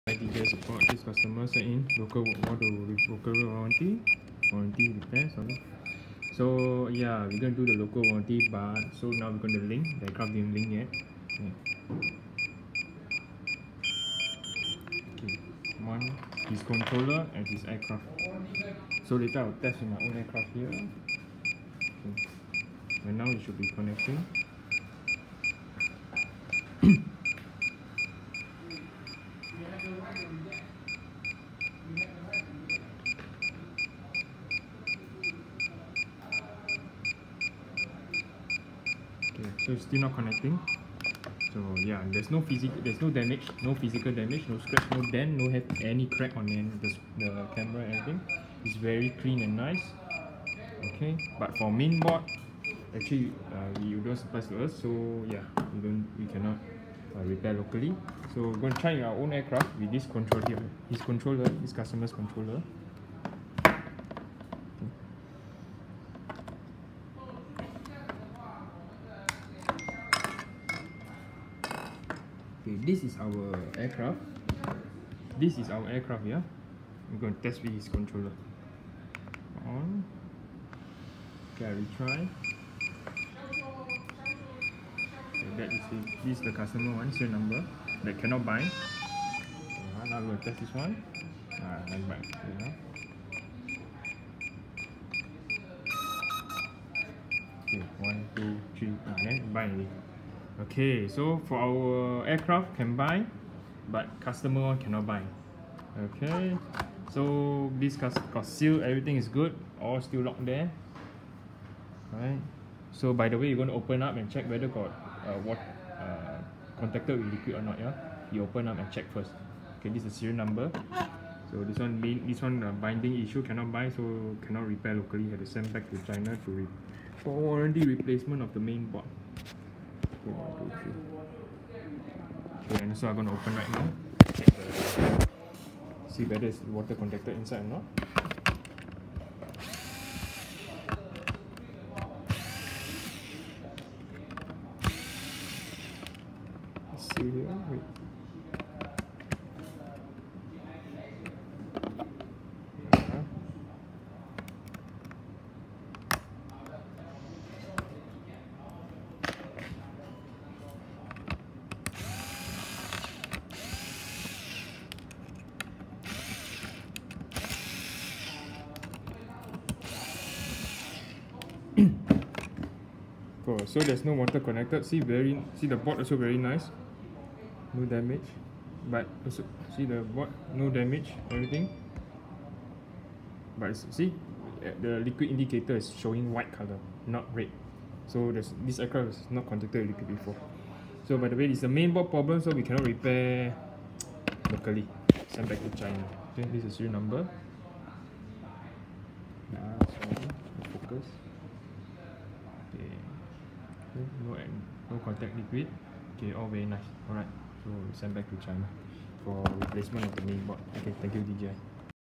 DJI support this customer sent in local warranty repair, sorry. So yeah, we're gonna do the local warranty, but so now we're gonna link the aircraft didn't link yet. Okay, one his controller and his aircraft. So later I'll test with my own aircraft here. Okay. And now it should be connecting. So it's still not connecting. So yeah, there's no damage, no physical damage, no scratch, no dent, no have any crack on the camera, anything. It's very clean and nice. Okay, but for main board, actually you don't supply to us, so yeah, we cannot repair locally. So we're going to try our own aircraft with this controller here, his customer's controller. Okay, this is our aircraft. Yeah. We're going to test with his controller. On. Okay, I retry. Okay, this is the customer one, serial number that cannot bind. Now we're going to test this one. And back. Okay, 1, 2, 3. Then bind. Okay, so for our aircraft can bind, but customer one cannot bind. Okay, so this got seal, everything is good, all still locked there. Right. So by the way, you're going to open up and check whether got contacted with liquid or not. Yeah, you open up and check first. Okay, this is the serial number. So this one binding issue, cannot bind, so cannot repair locally. Have to send back to China for warranty replacement of the main board. Okay, 1, 2, 3. Okay, and so I'm going to open right now. See whether it's water contacted inside or not. Let's see here. Wait. So there's no water connected. See the board also very nice, no damage. But also see the board, no damage, everything. But see, the liquid indicator is showing white color, not red. So this aircraft is not contacted with liquid before. So by the way, it's the main board problem, so we cannot repair locally. Send back to China. Okay, this is serial number. Focus. No contact liquid. Okay, all very nice. Alright, so send back to China for replacement of the main board. Okay, thank you DJI.